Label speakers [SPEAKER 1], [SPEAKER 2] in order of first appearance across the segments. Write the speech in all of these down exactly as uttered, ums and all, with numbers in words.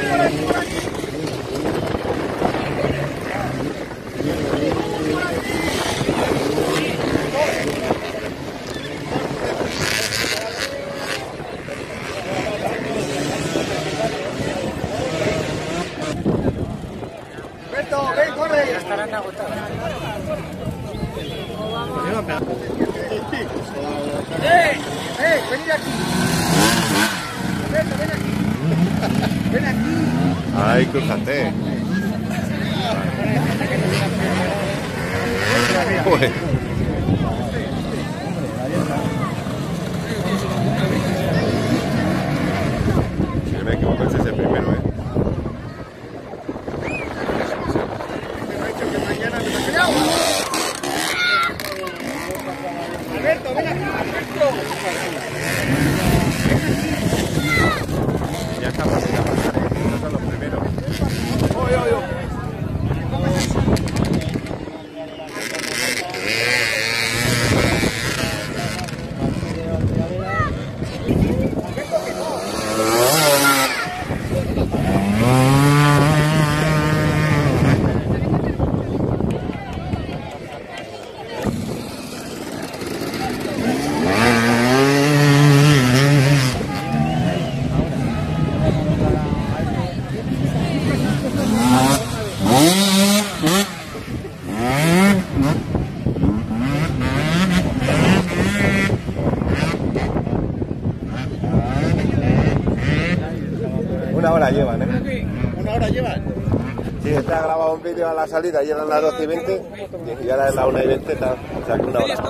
[SPEAKER 1] Estarán agotadas.
[SPEAKER 2] ¡Eh! ¡Eh! ¡Venid aquí! ¡Ven, ven aquí! ¡Ven aquí!
[SPEAKER 3] ¡Ay, cruzate! Uy. Si me equivoco, ese es el primero, ¿eh?
[SPEAKER 2] Alberto, ven aquí, Alberto.
[SPEAKER 3] Ya estamos, ya pasaré. Estos son los primeros. ¡Oy, oy, oy! Una hora llevan, ¿eh?
[SPEAKER 2] ¿Una hora llevan?
[SPEAKER 3] Sí, este ha grabado un vídeo a la salida y eran las doce y veinte y ahora es la una y veinte, o sea que una hora.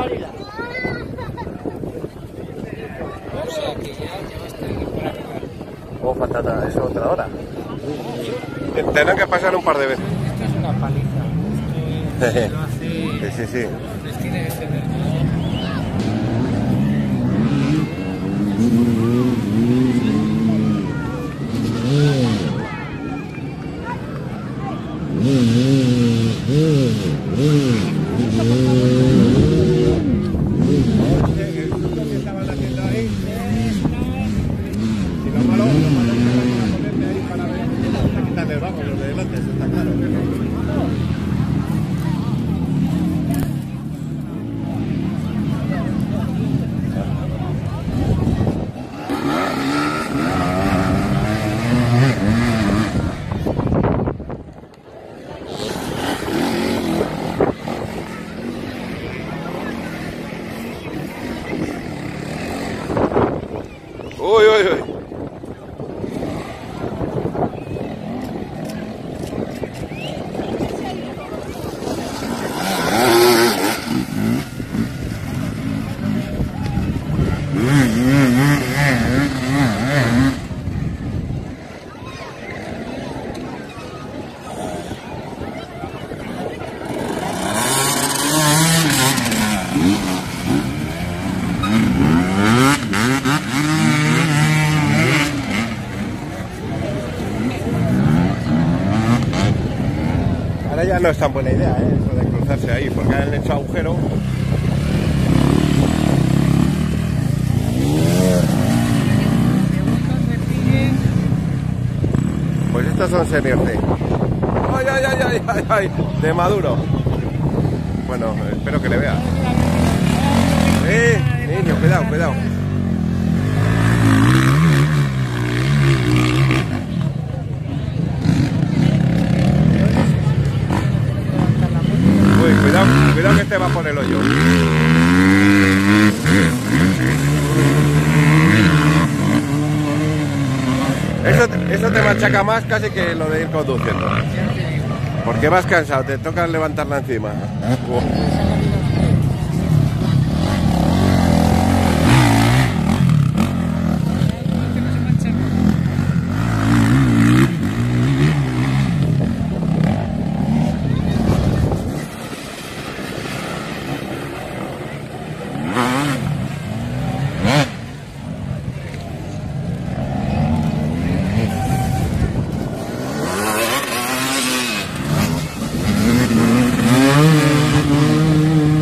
[SPEAKER 3] ¿Cómo falta nada? ¿Eso otra hora? Tendrán que pasar un par de veces.
[SPEAKER 1] Esto es una paliza. Esto es, lo hace...
[SPEAKER 3] Sí, sí, sí.
[SPEAKER 1] Les tiene que tener.
[SPEAKER 3] Uy, uy, uy. Ahora ya no es tan buena idea, ¿eh? Eso de cruzarse ahí, porque han hecho agujero. Pues estos son senior C. ¡Ay, ay, ay, ay, ay, ay! De Maduro. Bueno, espero que le vea. ¡Eh! Niño, cuidado, cuidado. Uy, cuidado, cuidado que te va por el hoyo. Eso, eso te machaca más casi que lo de ir conduciendo. Porque vas cansado, te toca levantarla encima. Uh. Mm-hmm.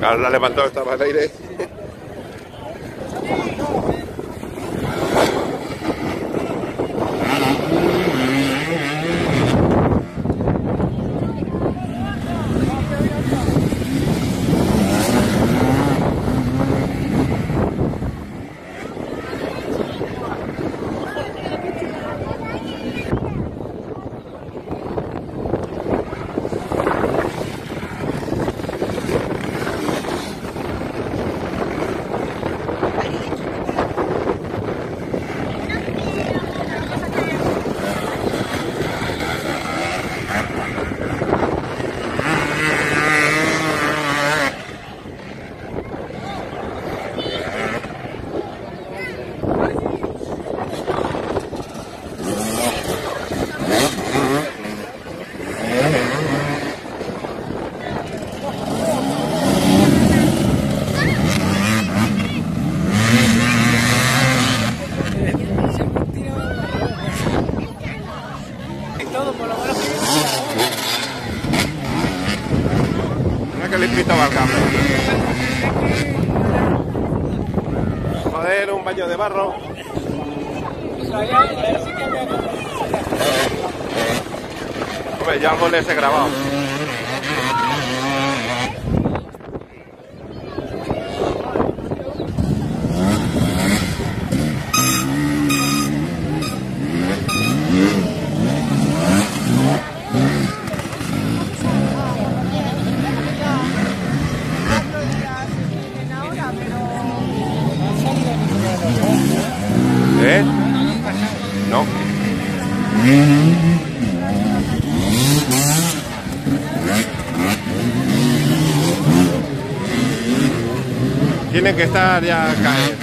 [SPEAKER 3] Claro, la levantó, estaba al aire. Mira que limpito va el cable. Joder, un baño de barro. Hombre, ya algo les he grabado. ¿Eh? No. Tiene que estar ya a caer.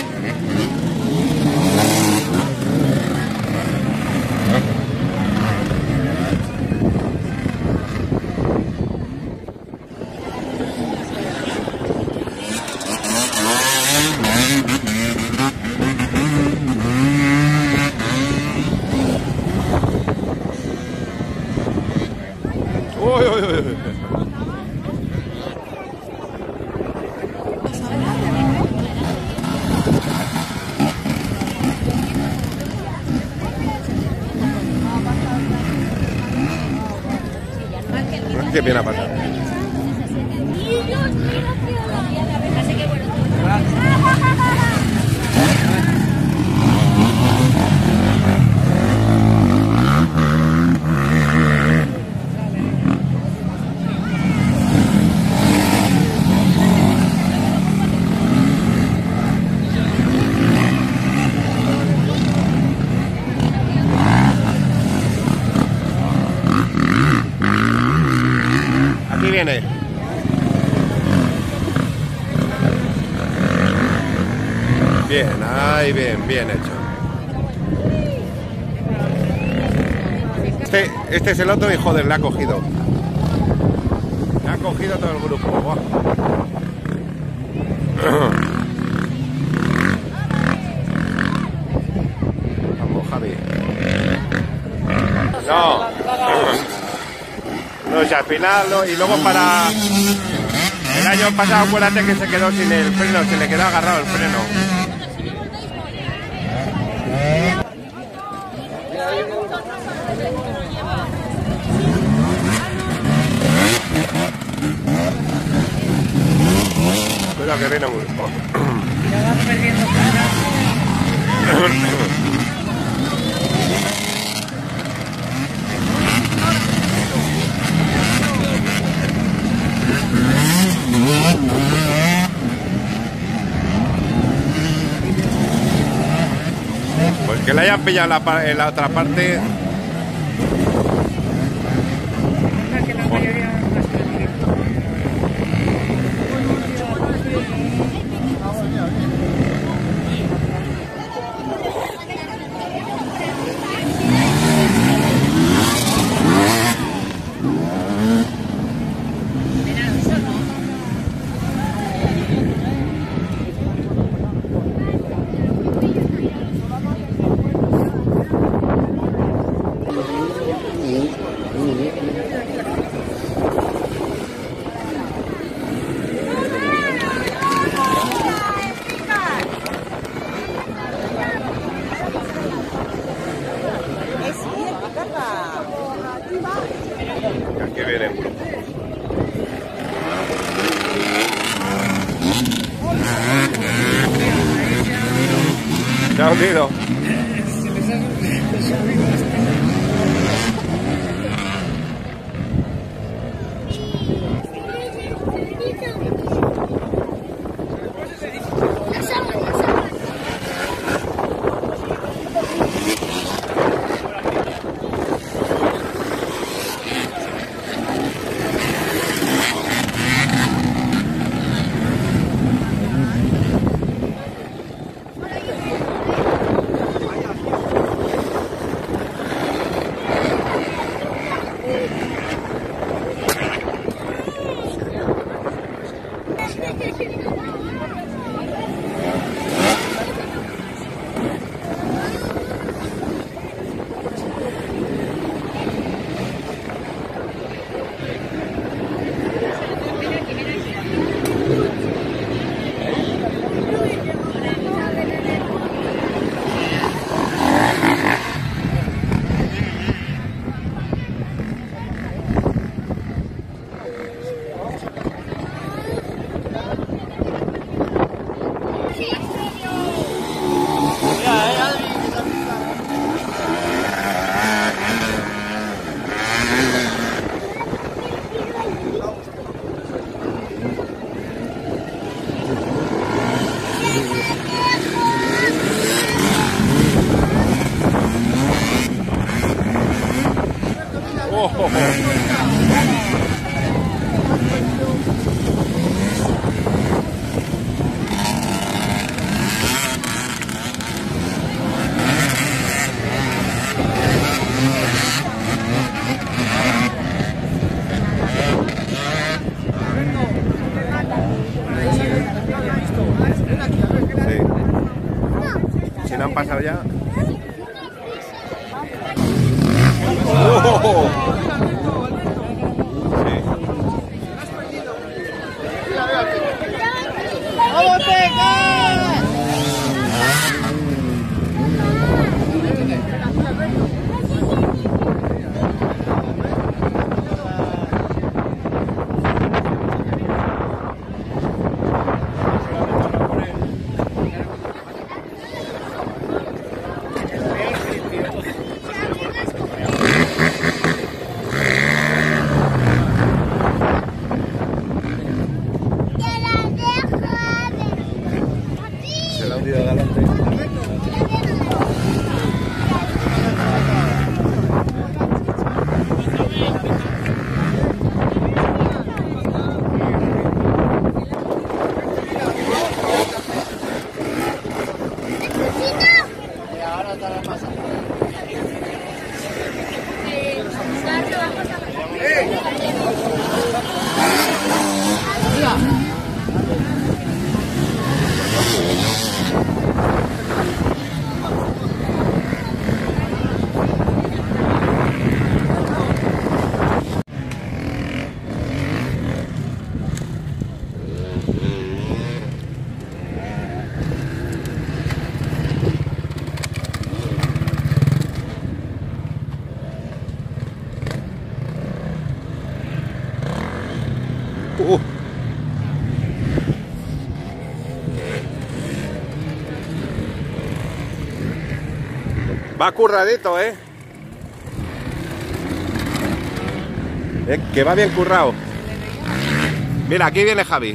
[SPEAKER 3] Uy, uy, uy. Qué bien ha pasado. Aquí viene. Bien, ahí bien, bien hecho. Este, este es el otro y joder, le ha cogido. Le ha cogido todo el grupo. Buah. Vamos, Javi. No. No, si al final, no, y luego para el año pasado, acuérdate que se quedó sin el freno, se le quedó agarrado el freno. Cuidado que viene un grupo. Pues que le hayan pillado la, en la otra parte. viene en grupo. Se ha hundido. Si no han pasado ya. ¡Oh! Sí.
[SPEAKER 2] ¡Vamos, Teca!
[SPEAKER 3] Se la ha hundido adelante. Uh. Va curradito, ¿eh? ¿eh? Que va bien currado. Mira, aquí viene Javi.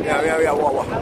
[SPEAKER 3] Mira, mira, mira, guau, guau.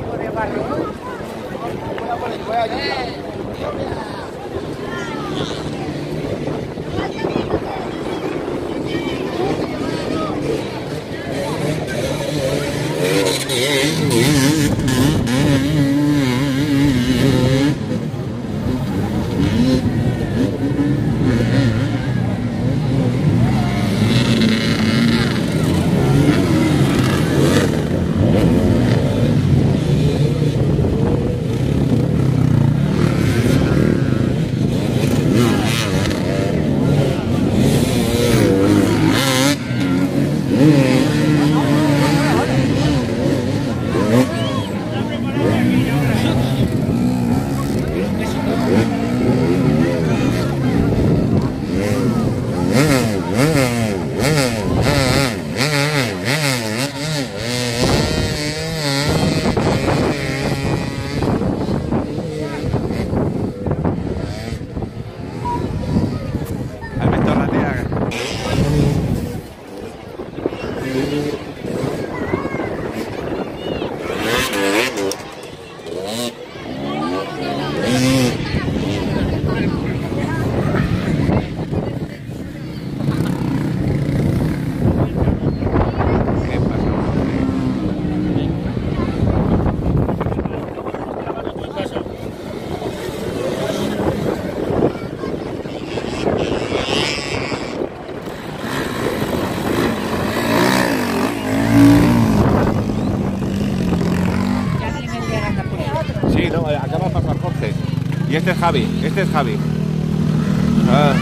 [SPEAKER 3] Y este es Javi, este es Javi. Ah.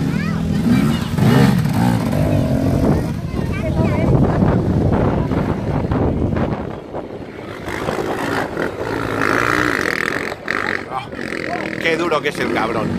[SPEAKER 3] Oh, qué duro que es el cabrón.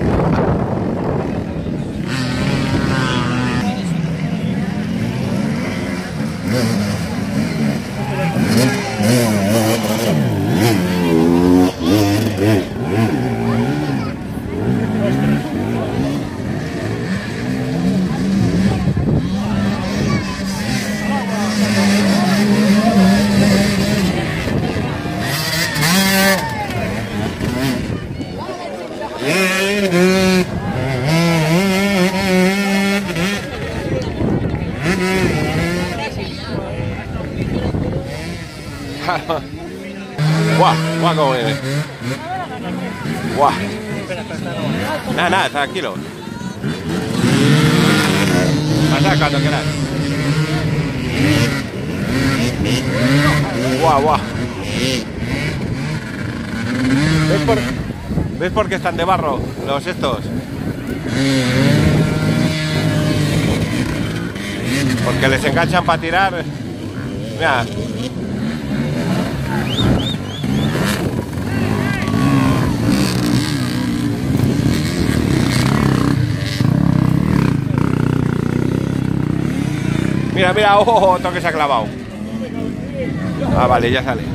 [SPEAKER 3] Guau, guau, como viene. Guau. Nada, nada, tranquilo. Pasa cuando quieras. Guau, guau. ¿Ves por, ¿Ves por qué están de barro los estos? Porque les enganchan para tirar. Mira. Mira, mira, oh, otro que se ha clavado. Ah, vale, ya sale.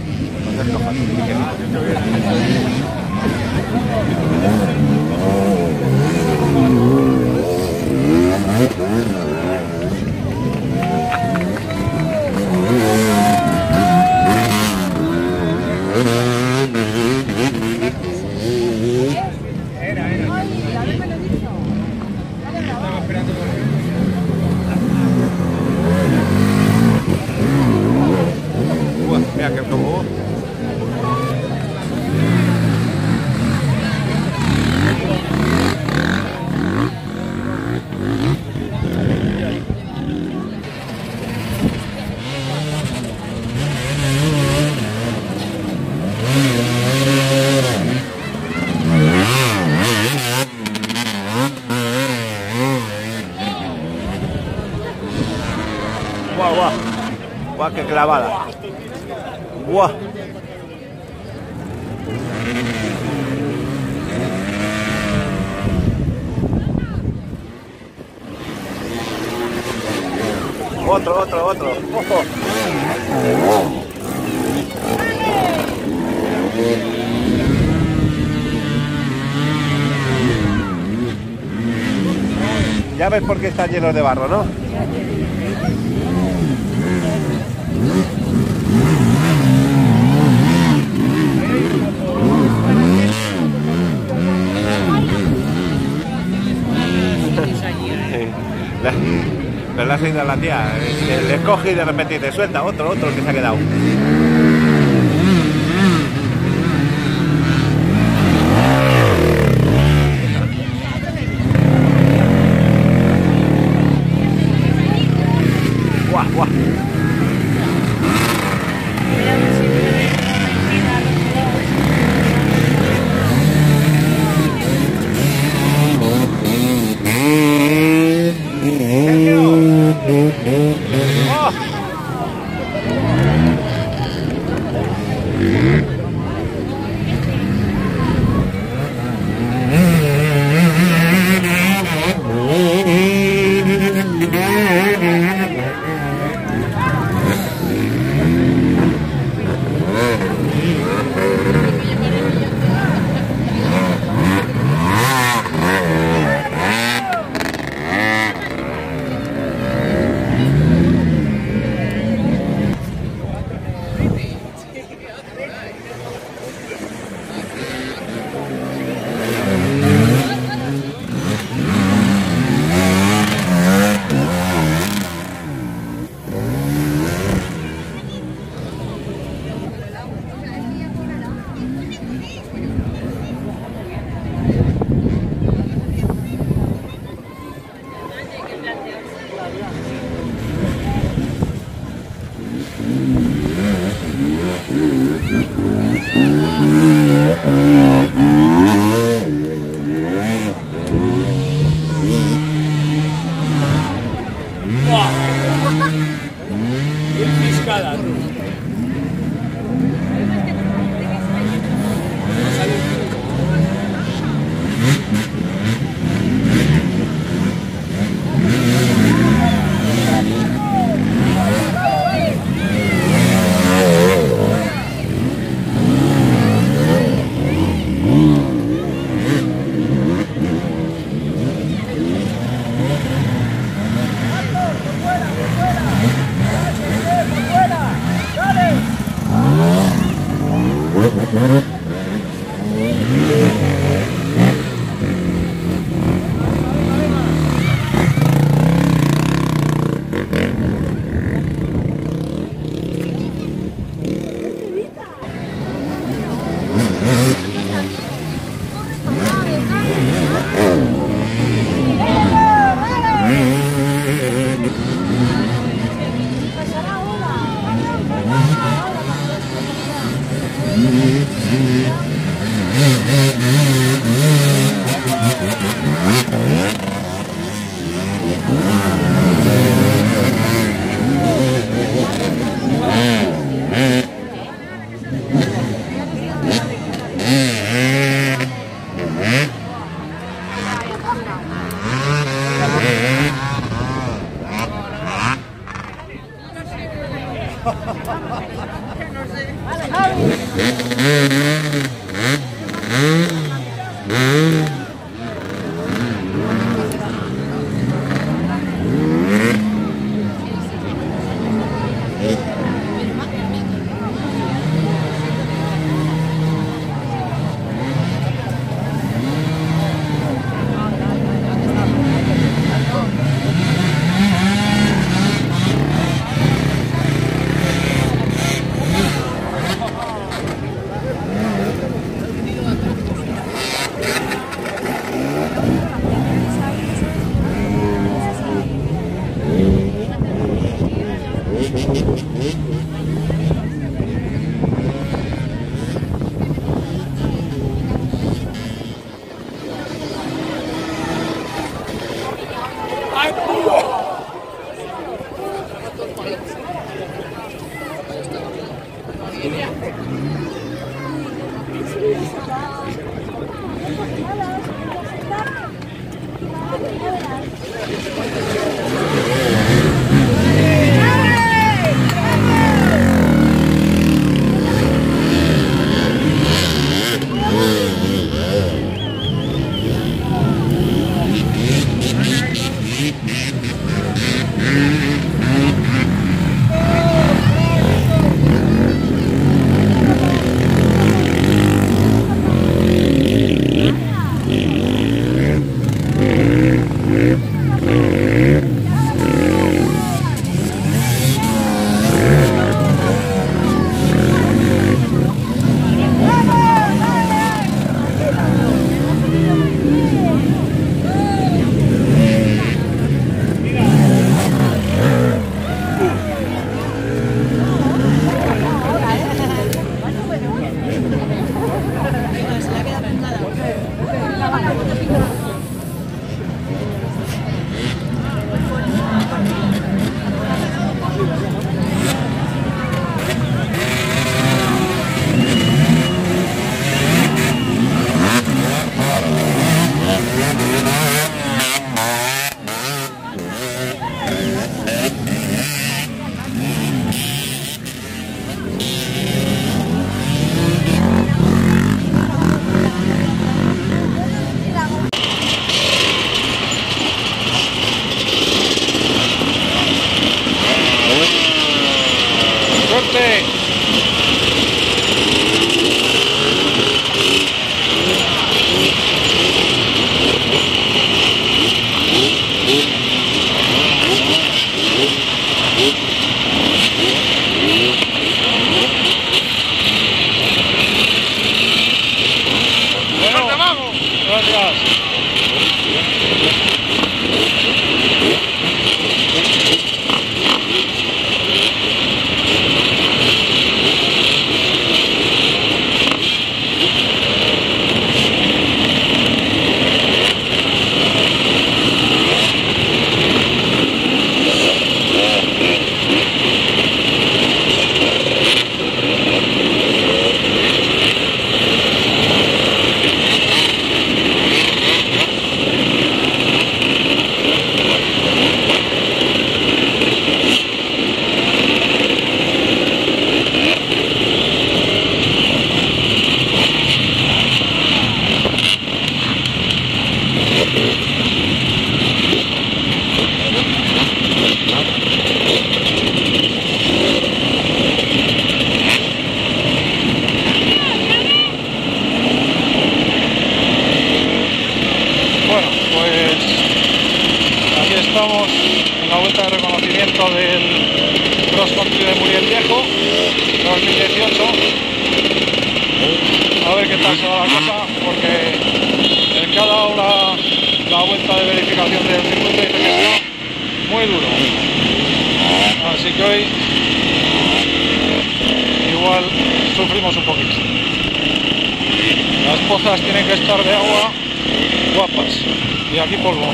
[SPEAKER 3] Mira que como guau, guau, guau, qué clavada. Guau. Otro, otro, otro. Ojo. Ya ves por qué están llenos de barro, ¿no? Pero le ha seguido a la tía. Le, le coge y de repente te suelta otro, otro que se ha quedado. Guau, guau.
[SPEAKER 4] adelante. Bueno, vamos. Gracias. Bueno, pues aquí estamos en la vuelta de reconocimiento del Cross Country de Muriel Viejo dos mil dieciocho. A ver qué tal se va la cosa, porque el que ha dado la, la vuelta de verificación del circuito dice que está muy duro. Así que hoy igual sufrimos un poquito. Las pozas tienen que estar de agua guapas y aquí polvo.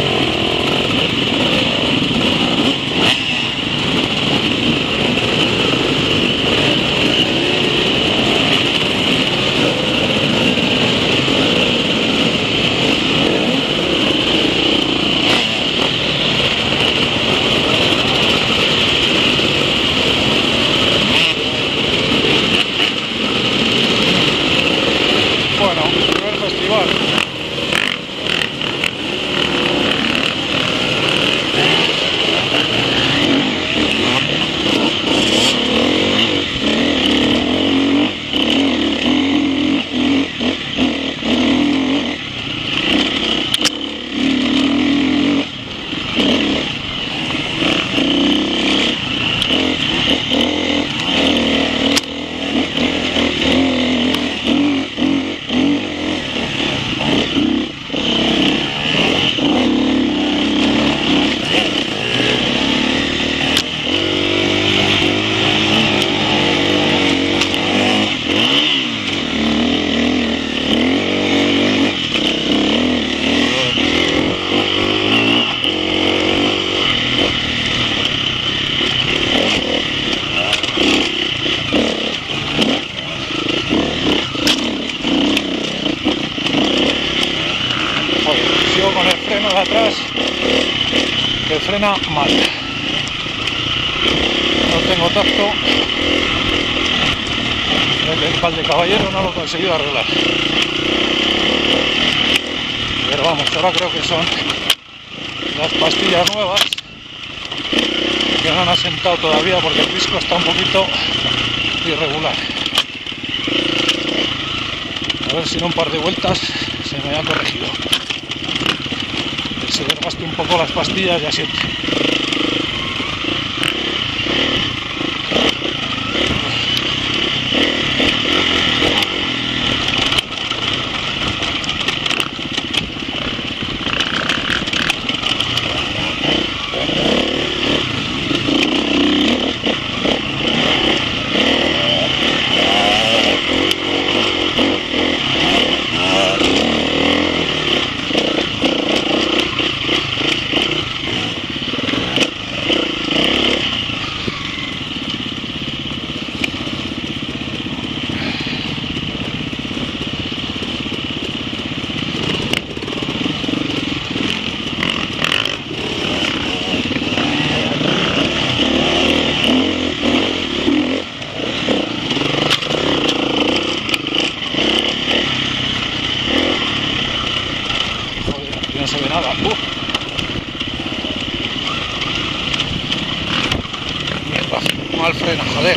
[SPEAKER 4] Bueno, primer festival. Con el freno de atrás que frena mal, no tengo tacto, el pal de caballero no lo he conseguido arreglar, pero vamos, ahora creo que son las pastillas nuevas que no han asentado todavía porque el disco está un poquito irregular. A ver si en un par de vueltas se me ha corregido. Se desgaste un poco las pastillas y asiente. Mal freno, joder.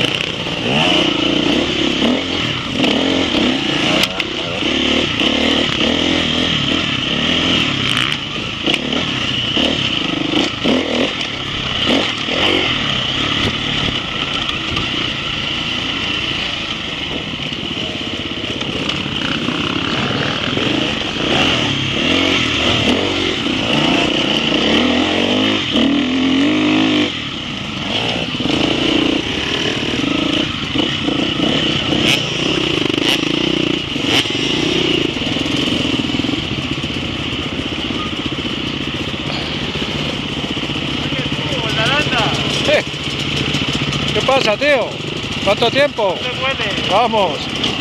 [SPEAKER 4] Eh, ¿Qué pasa, tío? ¿Cuánto tiempo? Vamos.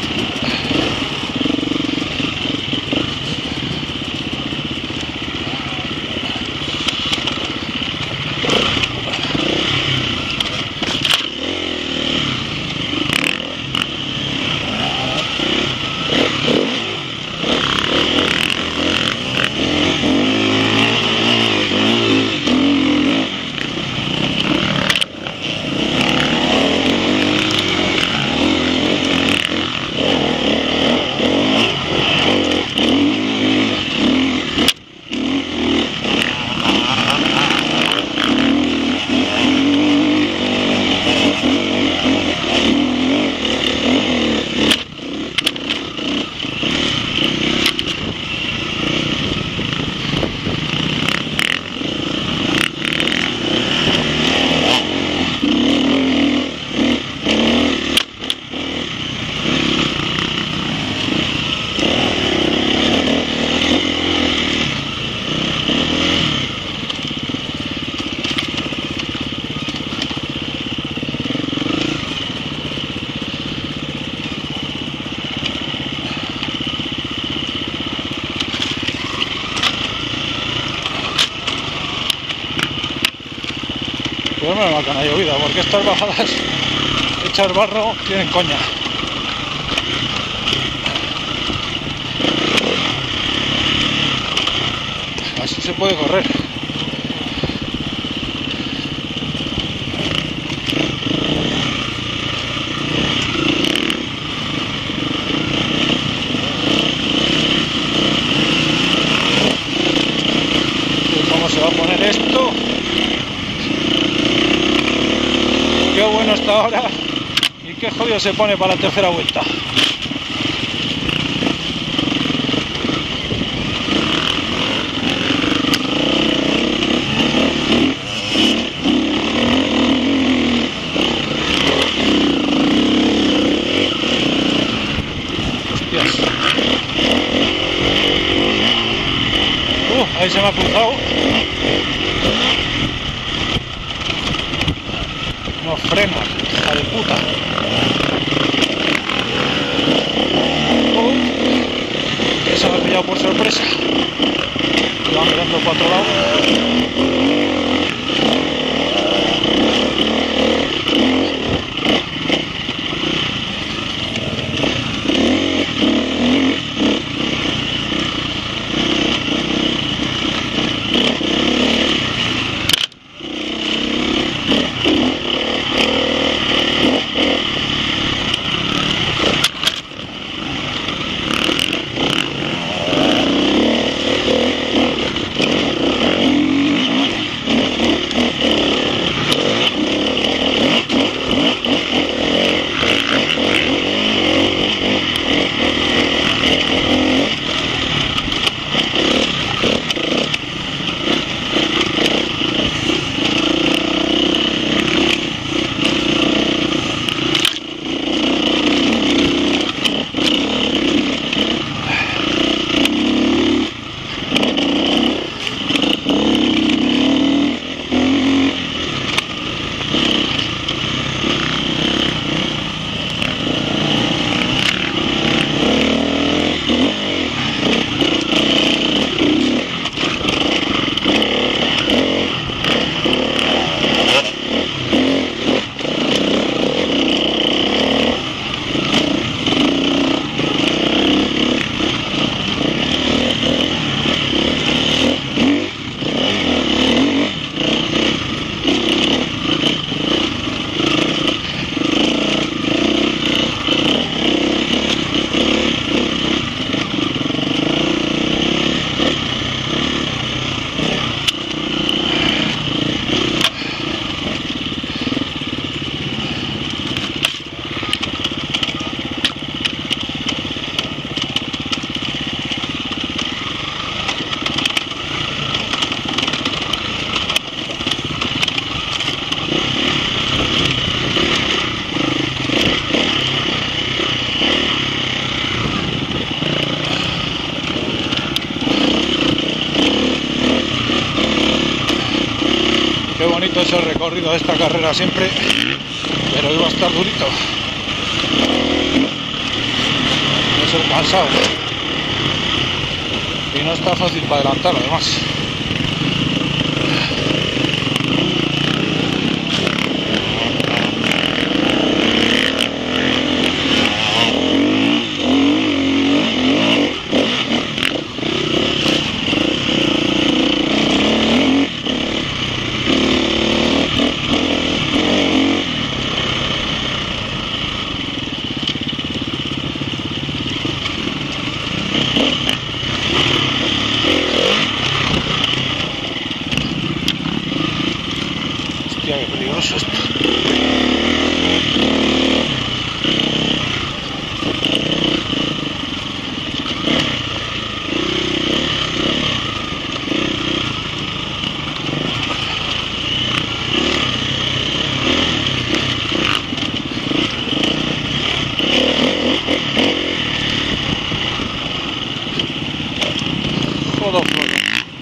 [SPEAKER 4] Pues menos mal que no ha llovido, porque estas bajadas hechas barro tienen coña. Así se puede correr. ¿Cómo se va a poner esto? Qué bueno está ahora y qué jodido se pone para la tercera vuelta. Hostias. Uh, ahí se me ha cruzado. No frena, hija de puta. Oh, se me ha pillado por sorpresa. Iba mirando para otro lado. Qué bonito es el recorrido de esta carrera siempre, pero hoy va a estar durito. Es el cansado. Y no está fácil para adelantar, además. Hostia, qué peligroso esto. Joder, joder.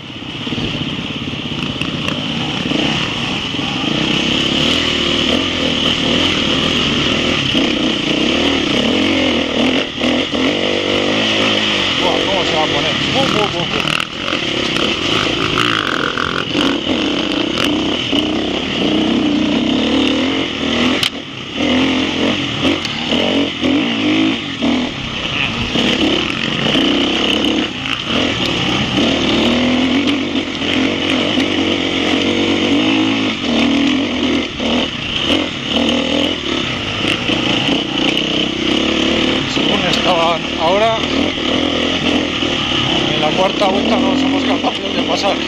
[SPEAKER 4] Ahora, en la cuarta vuelta no somos capaces de pasar.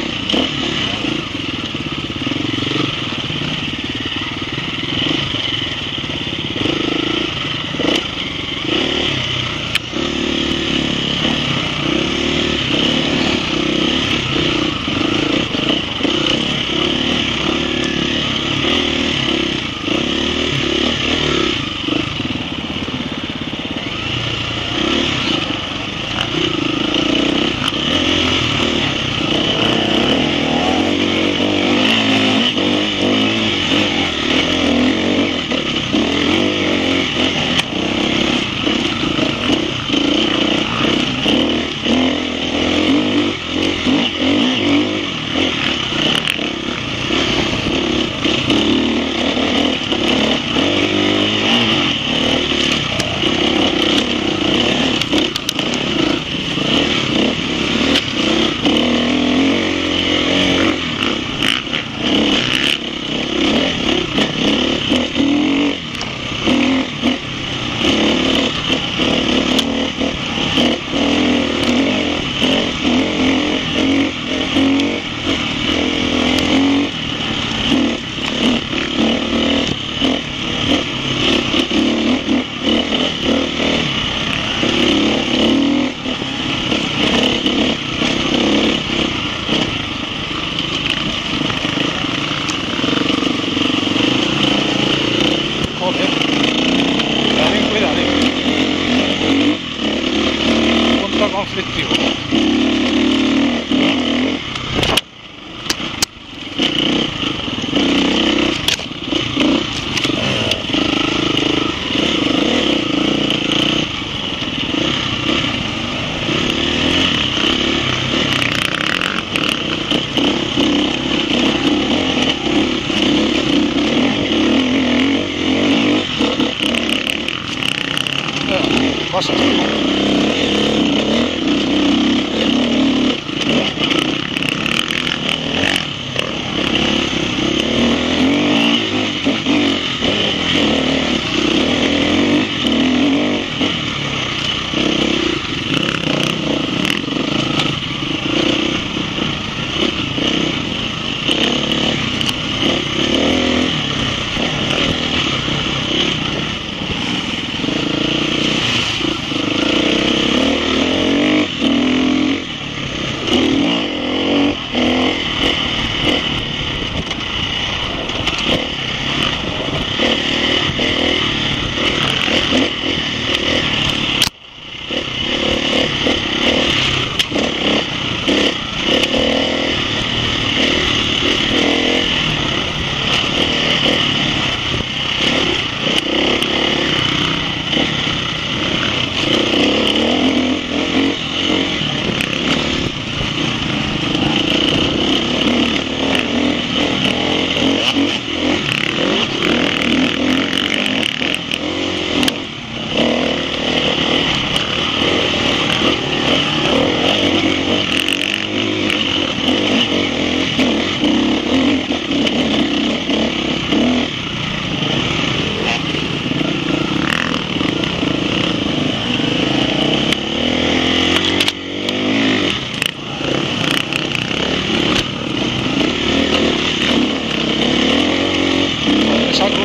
[SPEAKER 4] Conflictivo. Pasa.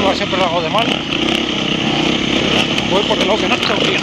[SPEAKER 4] curva siempre lo hago de mal. Voy por el lado que no tengo que ir.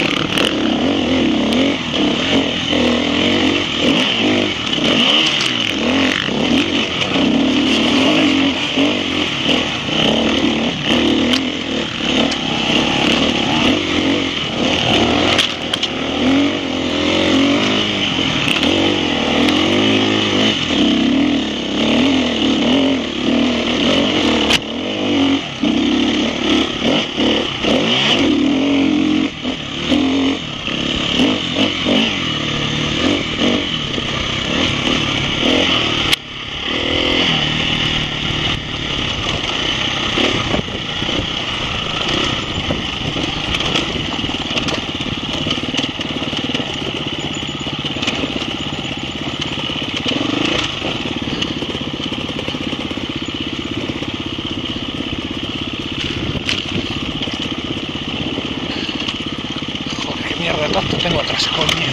[SPEAKER 4] Mierda, tanto tengo atrás, coño.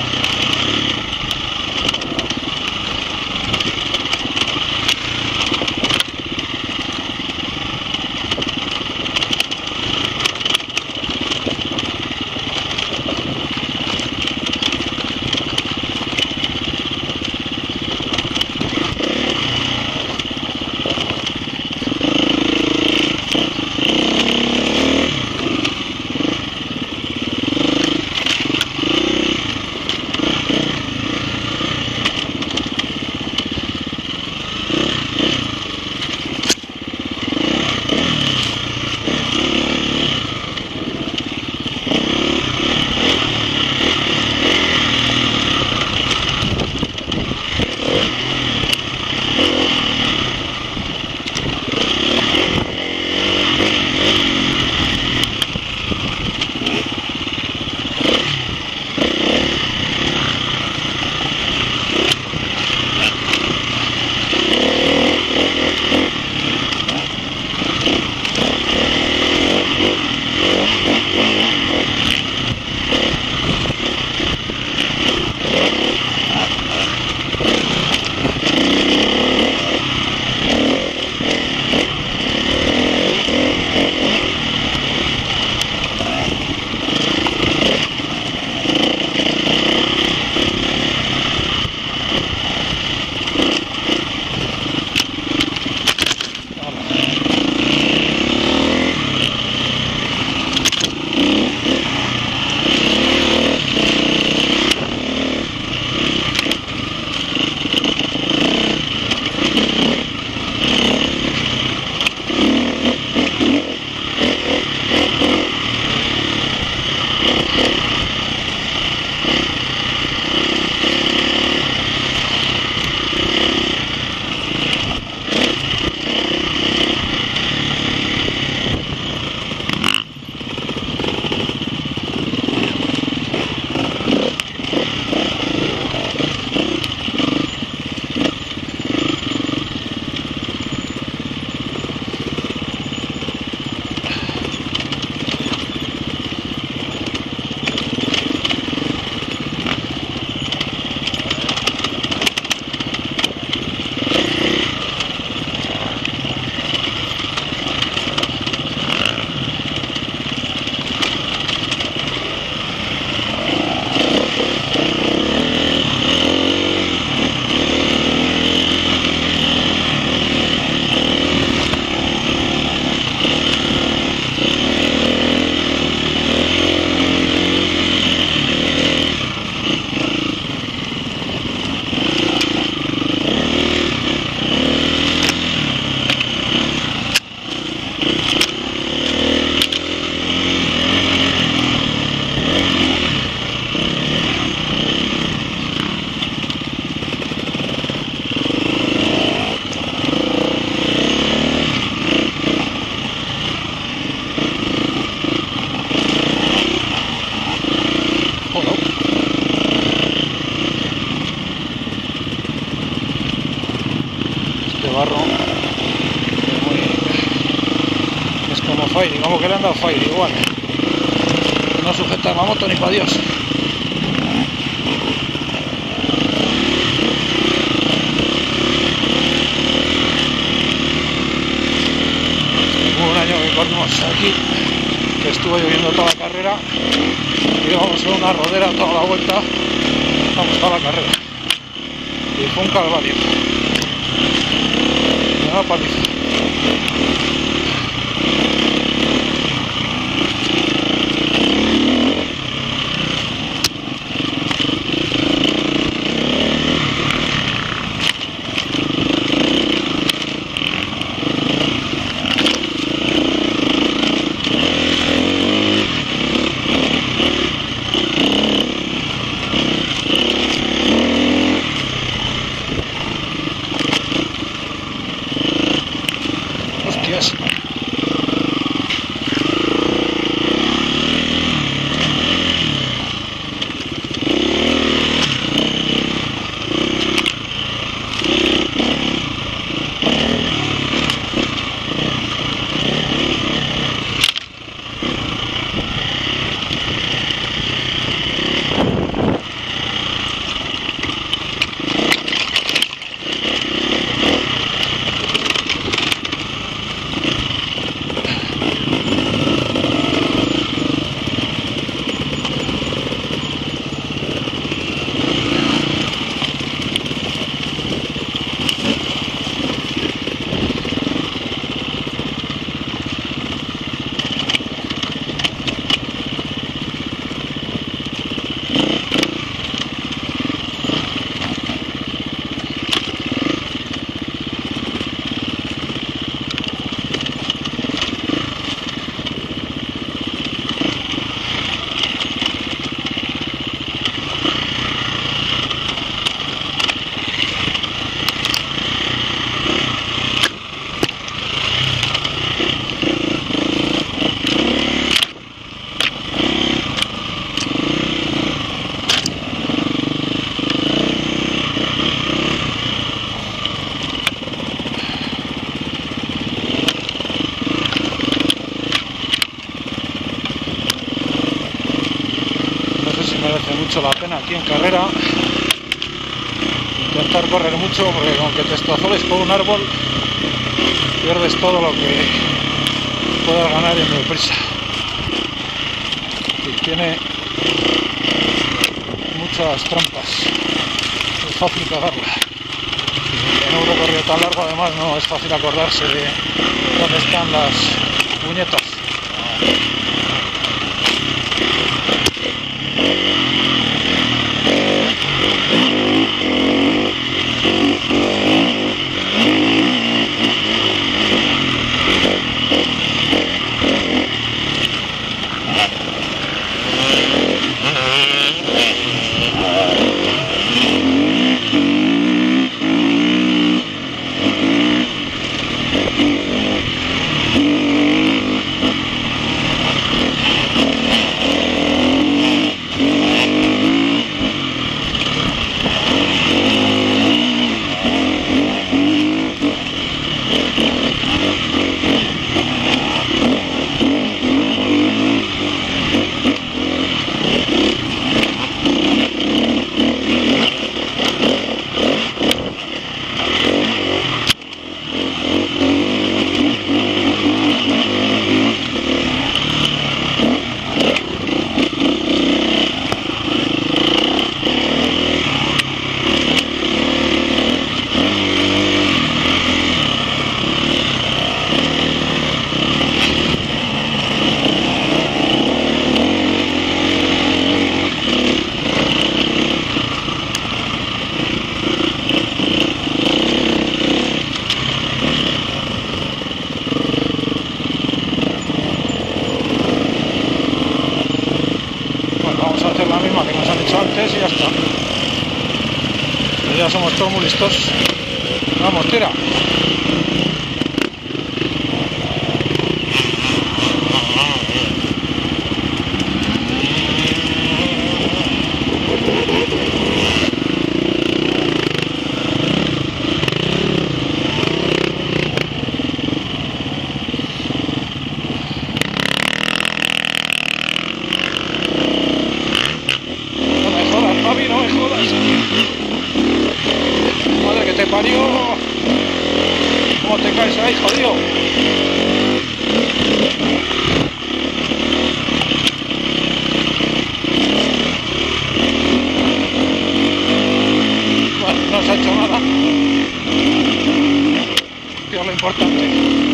[SPEAKER 4] barro muy... es como Fire, como que le han dado Fire igual, no sujeta la moto ni para Dios. Hubo un año que corrimos aquí, que estuvo lloviendo toda la carrera, y íbamos en una rodera toda la vuelta, vamos toda la carrera, y fue un calvario, una paliza. Hostias. Merece mucho la pena aquí en carrera intentar correr mucho, porque aunque te estazoles por un árbol pierdes todo lo que puedas ganar en deprisa, y tiene muchas trampas, es fácil cagarla. En un recorrido tan largo además no es fácil acordarse de dónde están las puñetas. Antes y ya está. Ya somos todos muy listos. Vamos, tira. No me jodas. Madre que te parió. ¿Cómo te caes ahí, jodido? importante.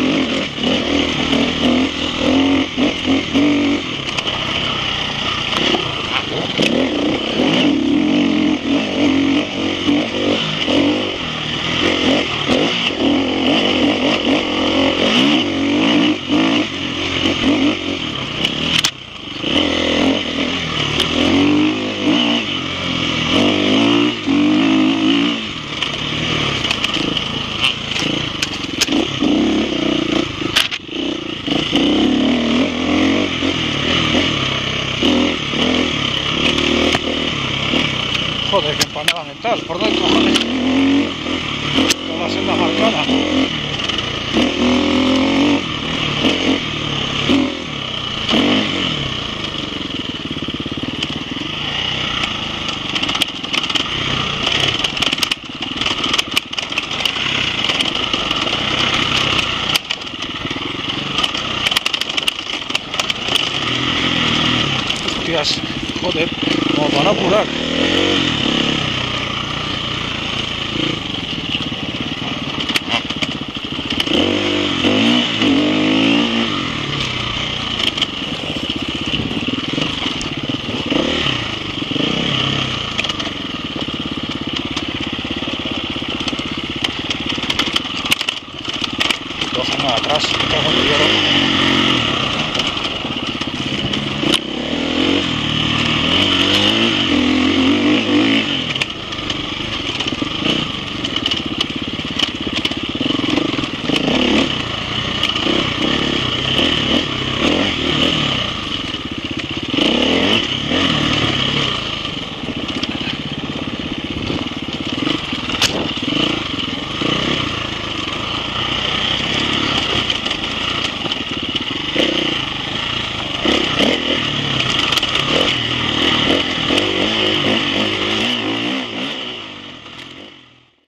[SPEAKER 4] Joder, que empanada mental, por dentro, cojones. Toda la senda marcada. Hostias, joder, como para apurar. Atrás, me cago en el hierro.